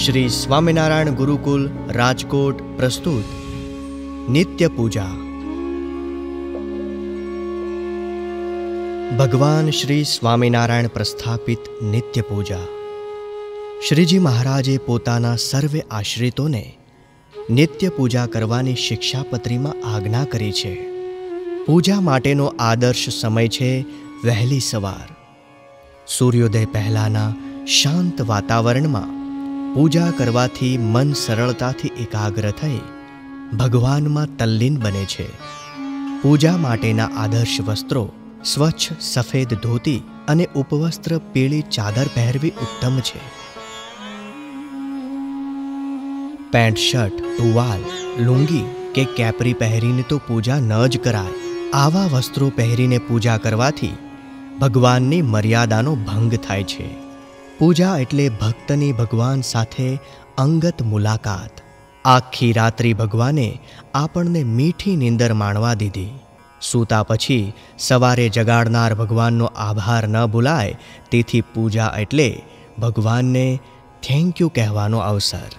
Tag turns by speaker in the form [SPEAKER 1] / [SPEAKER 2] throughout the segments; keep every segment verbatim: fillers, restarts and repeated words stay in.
[SPEAKER 1] श्री स्वामिनारायण गुरुकुल राजकोट प्रस्तुत नित्य पूजा। भगवान श्री स्वामिनारायण प्रस्थापित नित्य पूजा। श्रीजी महाराजे पोताना सर्वे आश्रितोने नित्य पूजा करवानी शिक्षापत्रीमां आज्ञा करी छे। पूजा माटेनो आदर्श समय छे वहेली सवार। सूर्योदय पहलाना शांत वातावरणमां पूजा करवाथी मन सरलताथी एकाग्र थई भगवाનમાં તલ્લીન બને છે। પૂજા માટેના આદર્શ વસ્ત્રો સ્વચ્છ સફેદ ધોતી અને ઉપવસ્ત્ર પીળી ચાદર પહેરવી ઉત્તમ છે। પેન્ટ શર્ટ, ટુવાલ, લુંગી કે કેપરી પહેરીને તો પૂજા ન જ કરાય। આવા વસ્ત્રો પહેરીને પૂજા કરવાથી ભગવાનની મર્યાદાનો ભંગ થાય છે। પૂજા એટલે ભક્તની ભગવાન સાથે અંગત મુલાકાત। આખી રાત્રિ ભગવાને આપણને મીઠી નીંદર માણવા દીધી। સૂતા પછી સવારે જગાડનાર ભગવાનનો આભાર ન ભૂલાય। તેથી પૂજા એટલે ભગવાનને થેન્ક યુ કહેવાનો અવસર।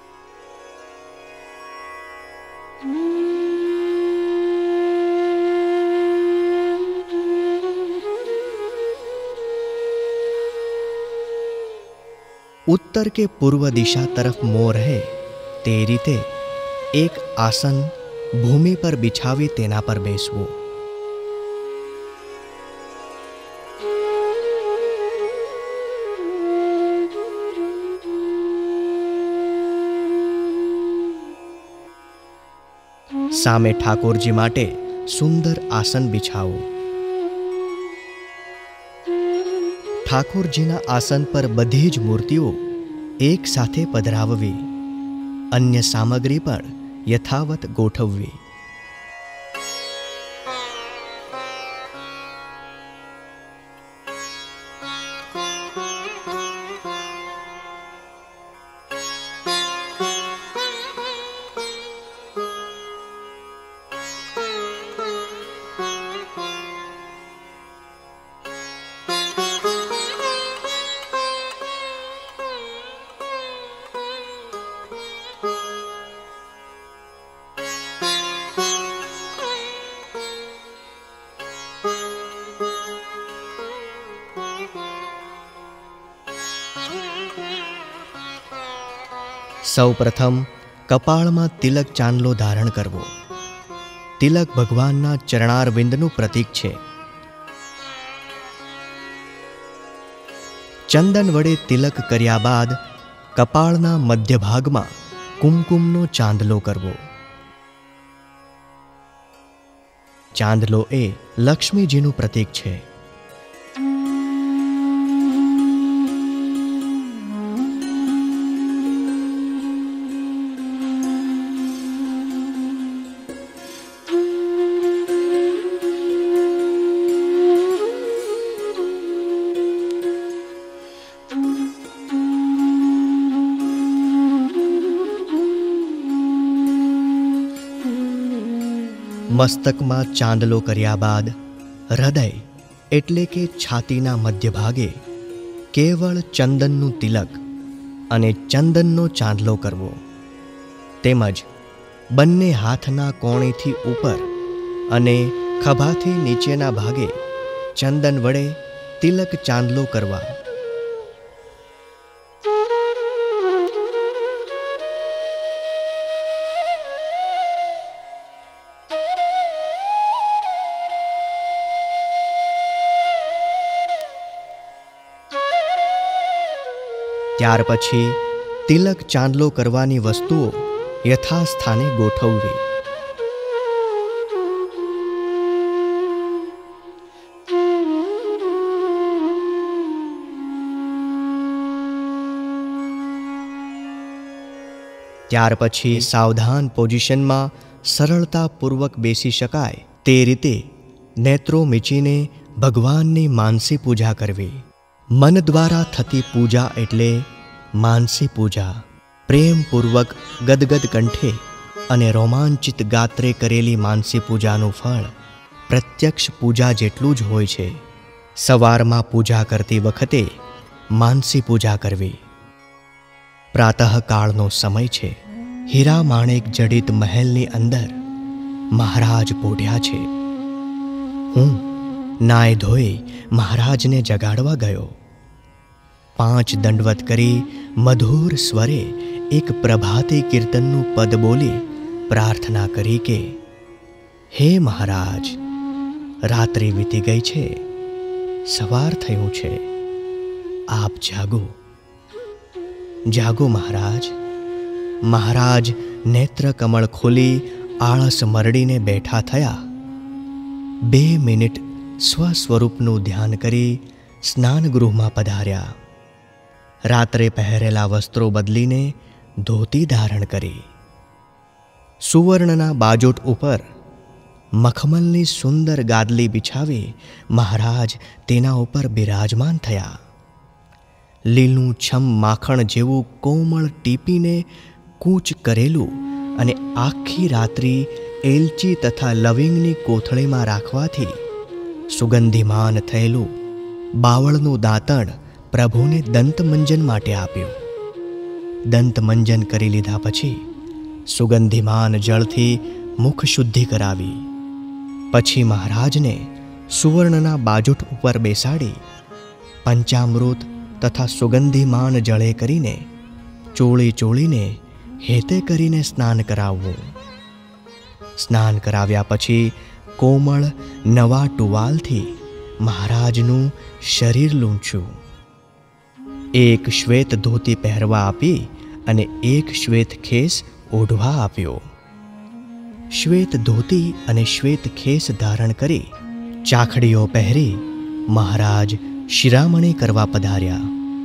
[SPEAKER 1] उत्तर के पूर्व दिशा तरफ मोर है ते रीते एक आसन भूमि पर बिछावी तेना पर बेसवू। सामे ठाकुरजी माटे सुंदर आसन बिछावू। ठाकुरजीना आसन पर बधी ज मूर्तिओ एक साथे पधराववी। अन्य सामग्री पर यथावत गोठववी। सौ प्रथम कपाळमां तिलक चांदलो धारण करवो। तिलक भगवानना चरणारविंदनुं प्रतीक छे। चंदन वडे तिलक कर्या बाद कपाळना मध्य भागमां कुमकुमनो चांदलो करवो। चांदलो ए लक्ष्मीजीनुं प्रतीक छे। मस्तकमां चांदलो कर्या बाद हृदय एटले के छातीना मध्य भागे केवल चंदननुं तिलक अने चंदननो चांदलो करवो। तेमज बंने हाथना कोणेथी ऊपर अने खभाथी नीचेना भागे चंदन वडे तिलक चांदलो करवा। त्यार पछी तिलक चांदलो करवानी वस्तुओ यथास्थाने गोठववी। त्यार पछी सावधान पोजिशन में सरलतापूर्वक बेसी शकाय ते रीते नेत्रो मीचीने भगवाननी मानसी पूजा करवी। मन द्वारा थती पूजा एटले मानसी पूजा। प्रेम पूर्वक गदगद कंठे अने रोमांचित गात्रे करेली मानसी पूजानुं फळ प्रत्यक्ष पूजा जेटलुं ज होय छे। सवारमां पूजा करती वखते मानसी पूजा करवी। પ્રાતઃકાળનો સમય છે. હીરા માણેક જડિત મહેલની અંદર મહારાજ પોઢ્યા છે. હું નાય ધોઈ મહારાજને જગાડવા ગયો. પાંચ દંડવત કરી મધુર સ્વરે એક પ્રભાતી કીર્તનનું પદ બોલી પ્રાર્થના કરી કે હે મહારાજ, રાત્રિ વીતી ગઈ છે, સવાર થયું છે, આપ જાગો, જાગો મહારાજ. મહારાજ નેત્ર કમળ ખોલી આળસ મરડીને બેઠા થયા. બે મિનિટ સ્વસ્વરૂપનું ધ્યાન કરી સ્નાનગૃહમાં પધાર્યા. રાત્રે પહેરેલા વસ્ત્રો બદલીને ધોતી ધારણ કરી. સુવર્ણના બાજોટ ઉપર મખમલની સુંદર ગાદલી બિછાવી મહારાજ તેના ઉપર બિરાજમાન થયા. લીલું છમ માખણ જેવું કોમળ ટીપીને કૂચ કરેલું અને આખી રાત્રિ એલચી તથા લવિંગની કોથળીમાં રાખવાથી સુગંધિમાન થયેલું બાવળનું દાંતણ પ્રભુને દંતમંજન માટે આપ્યું. દંતમંજન કરી લીધા પછી સુગંધિમાન જળથી મુખ શુદ્ધિ કરાવી. પછી મહારાજને સુવર્ણના બાજોટ ઉપર બેસાડી પંચામૃત તથા સુગંધિમાન જળે કરીને ચોળી ચોળીને હેતે કરીને સ્નાન કરાવવું. સ્નાન કરાવ્યા પછી કોમળ નવા ટુવાલથી મહારાજનું શરીર લૂંછ્યું. એક શ્વેત ધોતી પહેરવા આપી અને એક શ્વેત ખેસ ઓઢવા આપ્યો. શ્વેત ધોતી અને શ્વેત ખેસ ધારણ કરી ચાખડીઓ પહેરી મહારાજ શિરામણી કરવા પધાર્યા.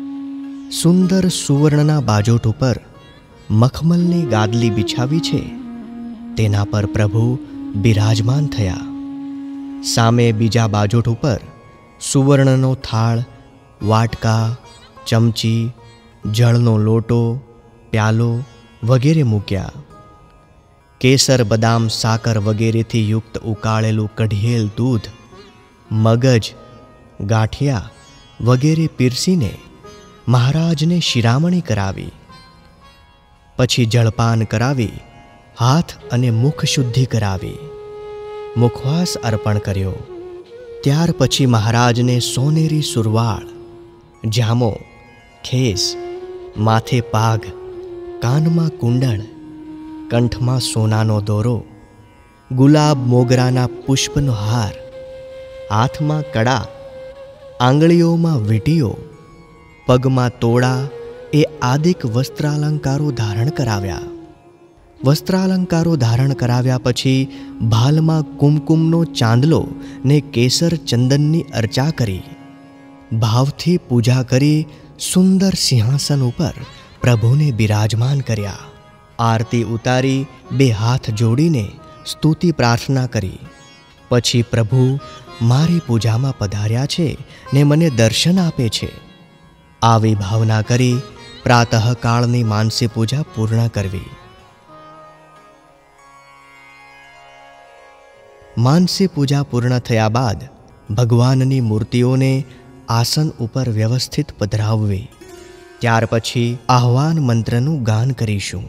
[SPEAKER 1] સુંદર સુવર્ણના બાજોટ ઉપર મખમલની ગાદલી બિછાવી છે, તેના પર પ્રભુ બિરાજમાન થયા. સામે બીજા બાજોટ ઉપર સુવર્ણનો થાળ, વાટકા, ચમચી, જળનો લોટો, પ્યાલો વગેરે મૂક્યા. કેસર, બદામ, સાકર વગેરેથી યુક્ત ઉકાળેલું કઢિયેલ દૂધ, મગજ, ગાંઠિયા વગેરે પીરસીને મહારાજને શિરામણી કરાવી. પછી જળપાન કરાવી હાથ અને મુખ શુદ્ધિ કરાવી. મુખવાસ અર્પણ કર્યો. ત્યાર પછી મહારાજને સોનેરી સુરવાળ, જામો, ખેસ, માથે પાઘ, કાનમાં કુંડળ, કંઠમાં સોનાનો દોરો, ગુલાબ મોગરાના પુષ્પનો હાર, હાથમાં કડા, આંગળીઓમાં વીંટીઓ, પગમાં તોડા એ આદિક વસ્ત્રાલંકારો ધારણ કરાવ્યા. વસ્ત્રાલંકારો ધારણ કરાવ્યા પછી ભાલમાં કુમકુમનો ચાંદલો ને કેસર ચંદનની અર્ચા કરી. ભાવથી પૂજા કરી સુંદર સિંહાસન ઉપર પ્રભુને બિરાજમાન કર્યા. આરતી ઉતારી બે હાથ જોડીને સ્તુતિ પ્રાર્થના કરી. પછી પ્રભુ મારી પૂજામાં પધાર્યા છે ને મને દર્શન આપે છે, આવી ભાવના કરી પ્રાતઃકાળની માનસી પૂજા પૂર્ણ કરવી. માનસી પૂજા પૂર્ણ થયા બાદ ભગવાનની મૂર્તિઓને આસન ઉપર વ્યવસ્થિત પધરાવવી. ત્યાર પછી આહ્વાન મંત્રનું ગાન કરીશું.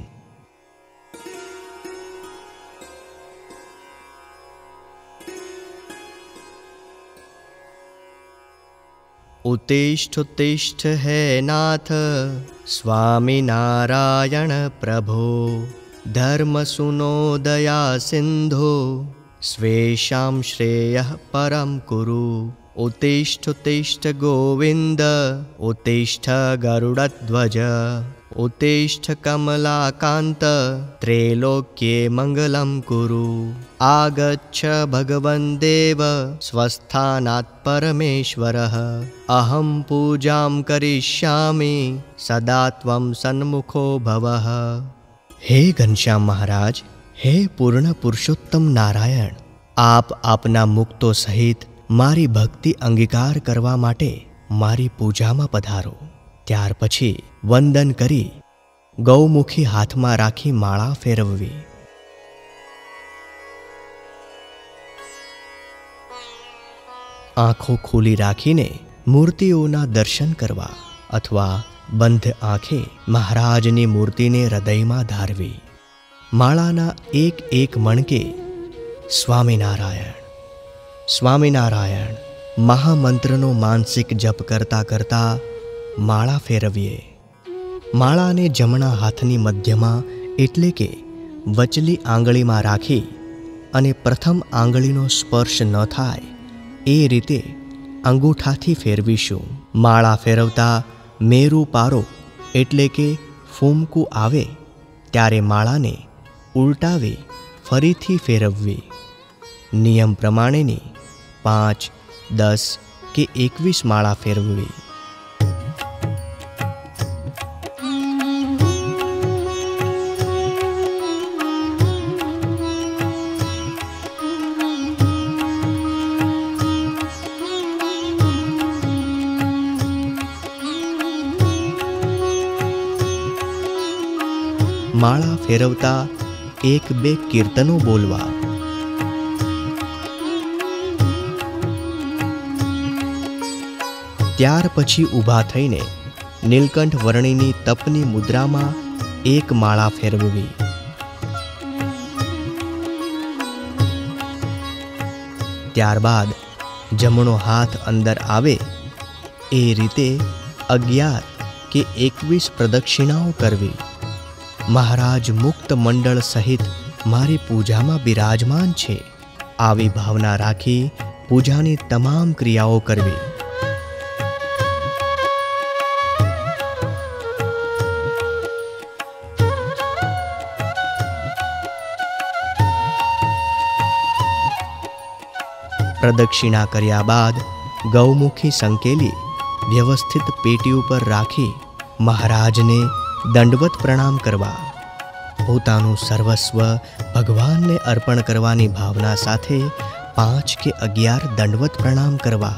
[SPEAKER 1] उत्तिष्ठ उत्तिष्ठ है नाथ स्वामिनारायण प्रभो, धर्म सुनो दया सिंधो स्वेषां श्रेयः परम कुरु. उत्तिष्ठ उत्तिष्ठ गोविंद उत्तिष्ठ गरुडध्वज, उत्तिष्ठ कमलाकांत त्रैलोक्ये मंगलम कुरु. आगच्छ भगवन् देव स्वस्थानात् परमेश्वरः, अहं पूजां करिष्यामि सदा त्वं सन्मुखो भवः. हे घनश्याम महाराज, हे पूर्ण पुरुषोत्तम नारायण, आप આપના મુક્તો સહિત મારી ભક્તિ અંગીકાર કરવા માટે મારી પૂજામાં પધારો. ત્યાર પછી વંદન કરી ગૌમુખી હાથમાં રાખી માળા ફેરવવી. આંખો ખુલ્લી રાખીને મૂર્તિઓના દર્શન કરવા અથવા બંધ આંખે મહારાજની મૂર્તિને હૃદયમાં ધારવી. માળાના એક એક મણકે સ્વામિનારાયણ સ્વામિનારાયણ મહામંત્રનો માનસિક જપ કરતા કરતા માળા ફેરવીએ. માળાને જમણા હાથની મધ્યમાં એટલે કે વચલી આંગળીમાં રાખી અને પ્રથમ આંગળીનો સ્પર્શ ન થાય એ રીતે અંગૂઠાથી ફેરવીશું. માળા ફેરવતા મેરુ પારો એટલે કે ફૂમકું આવે ત્યારે માળાને ઉલટાવી ફરીથી ફેરવવી. નિયમ પ્રમાણેની પાંચ, દસ કે એકવીસ માળા ફેરવવી. માળા ફેરવતા એક બે કીર્તનો બોલવા. ત્યાર પછી ઊભા થઈને નીલકંઠ વર્ણિની તપની મુદ્રામાં એક માળા ફેરવવી. ત્યારબાદ જમણો હાથ અંદર આવે એ રીતે અગિયાર કે એકવીસ પ્રદક્ષિણાઓ કરવી. મહારાજ મુક્ત મંડળ સહિત મારી પૂજામાં બિરાજમાન છે આવી ભાવના રાખી પૂજાની તમામ ક્રિયાઓ કરવી. પ્રદક્ષિણા કર્યા બાદ ગૌમુખી સંકેલી વ્યવસ્થિત પેટી ઉપર રાખી મહારાજને દંડવત પ્રણામ કરવા. પોતાનું સર્વસ્વ ભગવાનને અર્પણ કરવાની ભાવના સાથે પાંચ કે અગિયાર દંડવત પ્રણામ કરવા.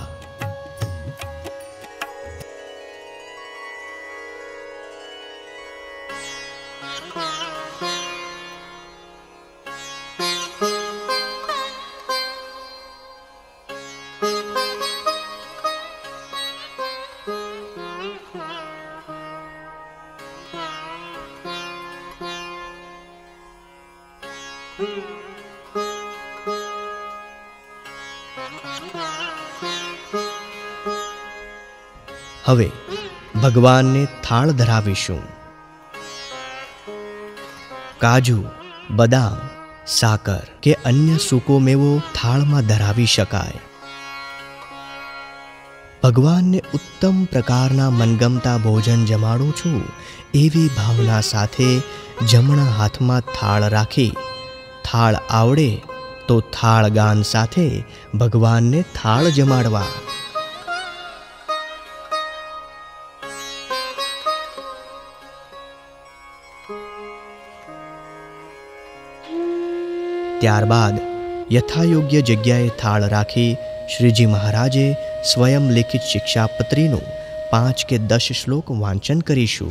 [SPEAKER 1] હવે ભગવાનને થાળ ધરાવીશું. કાજુ, બદામ, સાકર કે અન્ય સૂકો મેવો થાળમાં ધરાવી શકાય. ભગવાનને ઉત્તમ પ્રકારના મનગમતા ભોજન જમાડું છું એવી ભાવના સાથે જમણા હાથમાં થાળ રાખી થાળ આવડે તો થાળ ગાન સાથે ભગવાનને થાળ જમાડવા. ત્યારબાદ યથાયોગ્ય જગ્યાએ થાળ રાખી શ્રીજી મહારાજે સ્વયં લિખિત શિક્ષાપત્રીનું પાંચ કે દસ શ્લોક વાંચન કરીશું.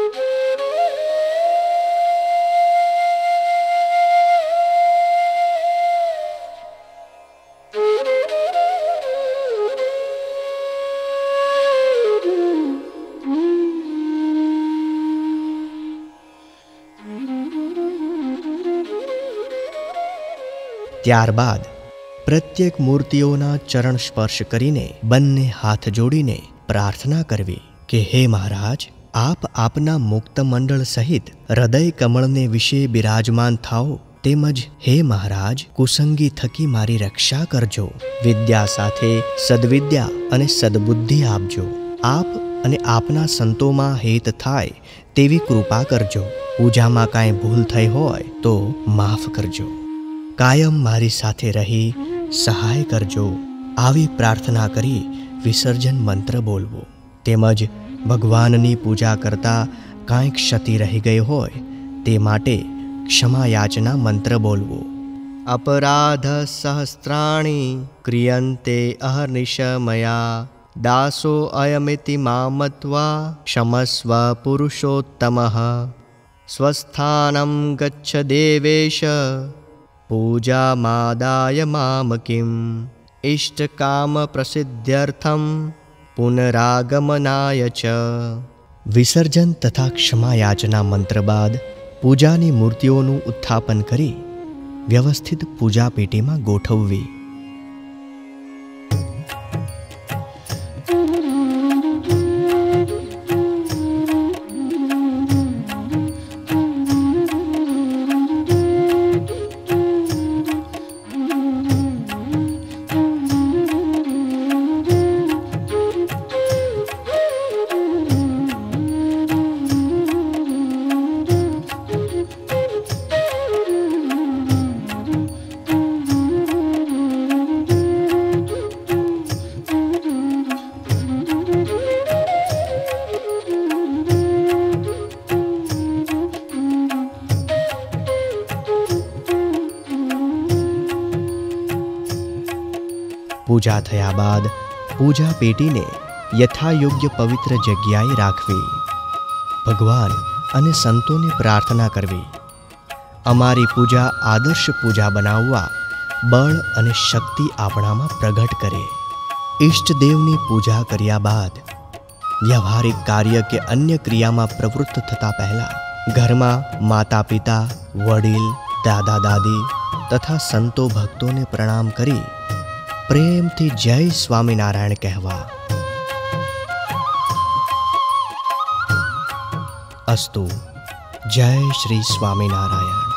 [SPEAKER 1] ત્યારબાદ પ્રત્યેક મૂર્તિઓના ચરણ સ્પર્શ કરીને બંને હાથ જોડીને પ્રાર્થના કરવી કે હે મહારાજ, આપ આપના મુક્ત મંડળ સહિત હૃદય કમળને વિશે બિરાજમાન થાઓ. તેમજ હે મહારાજ, કુસંગી થકી મારી રક્ષા કરજો. વિદ્યા સાથે સદવિદ્યા અને સદબુદ્ધિ આપજો. આપ અને આપના સંતોમાં હેત થાય તેવી કૃપા કરજો. પૂજામાં કાંઈ ભૂલ થઈ હોય તો માફ કરજો. કાયમ મારી સાથે રહી સહાય કરજો. આવી પ્રાર્થના કરી વિસર્જન મંત્ર બોલવો. તેમજ ભગવાનની પૂજા કરતા કાંઈ ક્ષતિ રહી ગઈ હોય તે માટે ક્ષમા યાચના મંત્ર બોલવો. અપરાધ સહસ્ત્રાણી ક્રિયંતે અહર્નિશમયા દાસો અયમિતિ મામત્વા ક્ષમસ્વ પુરુષોત્તમઃ. સ્વસ્થાનમ ગચ્છ દેવેશ પૂજા માદાય મામકિમ. ઇષ્ટકામ પ્રસિદ્ધ્યર્થમ પુનરાગમનાય ચ વિસર્જન તથા ક્ષમાયાચના મંત્ર બાદ પૂજાની મૂર્તિઓનું ઉત્થાપન કરી વ્યવસ્થિત પૂજા પેટીમાં ગોઠવવી. પૂજા થયા બાદ પૂજા પેટીને યથાયોગ્ય પવિત્ર જગ્યાએ રાખવી. ભગવાન અને સંતોને પ્રાર્થના કરવી. અમારી પૂજા આદર્શ પૂજા બનાવવા બળ અને શક્તિ આપણામાં પ્રગટ કરે. ઈષ્ટદેવની પૂજા કર્યા બાદ વ્યવહારિક કાર્ય કે અન્ય ક્રિયામાં પ્રવૃત્ત થતા પહેલા ઘરમાં માતા પિતા, વડીલ, દાદા દાદી તથા સંતો ભક્તોને પ્રણામ કરી પ્રેમથી જય સ્વામિનારાયણ કહેવા. અસ્તુ. જય શ્રી સ્વામિનારાયણ.